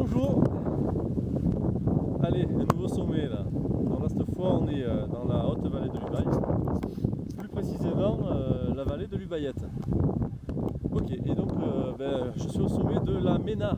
Bonjour. Allez, un nouveau sommet là. Donc là, cette fois, on est dans la haute vallée de l'Ubaye. Plus précisément, la vallée de l'Ubayette. Ok, et donc je suis au sommet de la Ména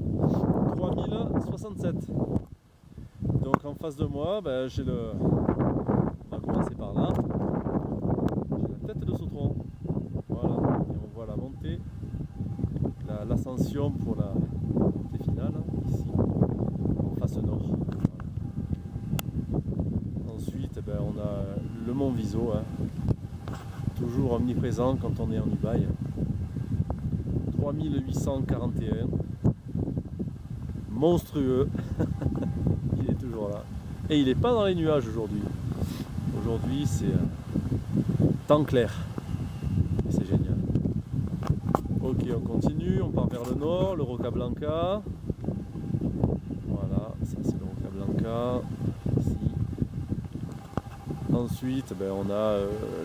3067. Donc en face de moi, j'ai le... On va commencer par là. J'ai la tête de Sautron. Voilà, et on voit la montée, l'ascension pour la montée finale, ici, en face nord. Voilà. Ensuite, on a le mont Viso, toujours omniprésent quand on est en Ubaye. 3841, monstrueux, il est toujours là. Et il n'est pas dans les nuages aujourd'hui. Aujourd'hui, c'est temps clair. Et c'est génial. Ok, on continue, on part vers le nord, le Roca Blanca. Voilà, ça c'est le Roca Blanca. Ici. Ensuite, on a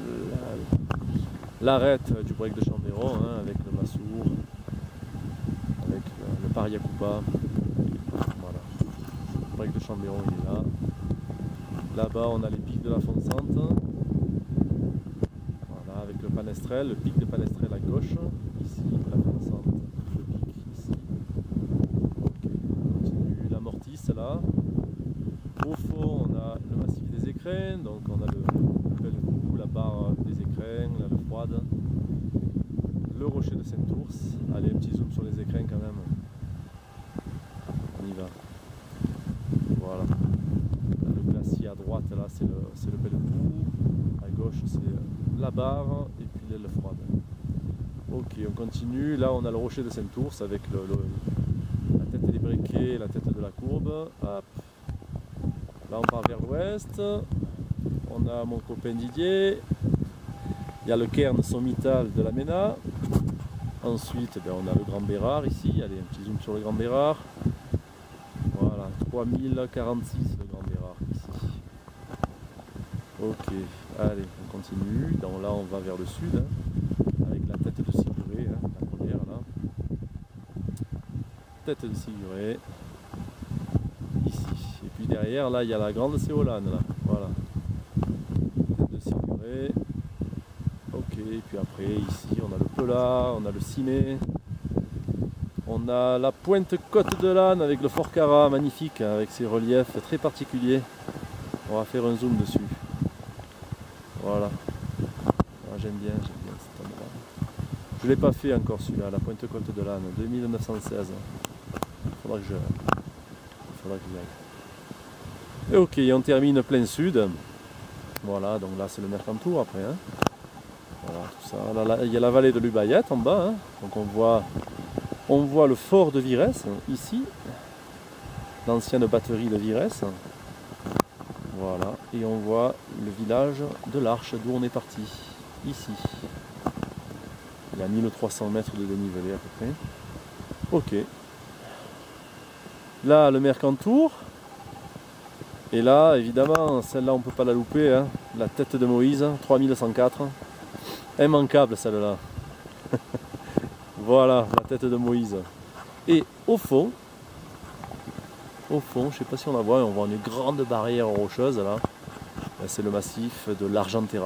l'arête du break de Chambéron, avec le Massour, avec le Pariacupa. Voilà, le break de Chambéron il est là. Là-bas on a les pics de la Fonsante. Voilà, avec le Panestrel, le pic de Panestrel à gauche. Ici, la Fonsante, le pic ici. Ok, on continue. La Mortisse là. Au fond on a le massif des Écrins, donc on a le Bellevue, la barre des Écrins, là, le Froide, le rocher de Saint-Ours. Allez, un petit zoom sur les Écrins quand même. On y va. Voilà. Là, le glacier à droite, là c'est le Bellevue, à gauche c'est la barre et puis l'aile froide. Ok, on continue. Là on a le rocher de Saint-Ours avec la tête des briquets, la tête de la courbe. Hop. Là on part vers l'ouest, on a mon copain Didier, il y a le cairn sommital de la Ména, ensuite on a le Grand Bérard ici, allez un petit zoom sur le Grand Bérard, voilà, 3046 le Grand Bérard ici. Ok, allez on continue, donc là on va vers le sud, avec la tête de Siguré, la première là, tête de Siguré. Derrière, là, il y a la grande Séolane, là, voilà. Tête de Siguré. Ok, et puis après, ici, on a le Pelat, on a le Cimé. On a la pointe Côte de l'Âne avec le Fort Cara, magnifique, avec ses reliefs très particuliers. On va faire un zoom dessus. Voilà. Ah, j'aime bien cet endroit. Je ne l'ai pas fait encore celui-là, la pointe Côte de l'Âne, 2916. Il faudra que j'y aille. Et ok, on termine plein sud. Voilà, donc là c'est le Mercantour après. Voilà, tout ça. Là, il y a la vallée de l'Ubayette en bas. Donc on voit le fort de Virès ici. L'ancienne batterie de Virès. Voilà, et on voit le village de l'Arche d'où on est parti. Ici. Il y a 1300 mètres de dénivelé à peu près. Ok. Là, le Mercantour. Et là, évidemment, celle-là, on ne peut pas la louper, la tête de Moïse, 3104. Immanquable celle-là. Voilà, la tête de Moïse. Et au fond, je ne sais pas si on la voit, on voit une grande barrière rocheuse là. C'est le massif de l'Argentera.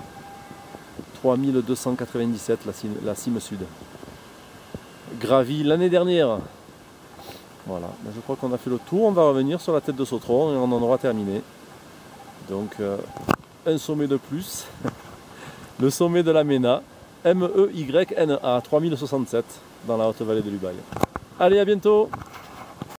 3297, la cime sud. Gravi l'année dernière. Voilà, je crois qu'on a fait le tour, on va revenir sur la tête de Sautron et on en aura terminé. Donc un sommet de plus, le sommet de la Ména, MEYNA 3067 dans la haute vallée de l'Ubaye. Allez, à bientôt!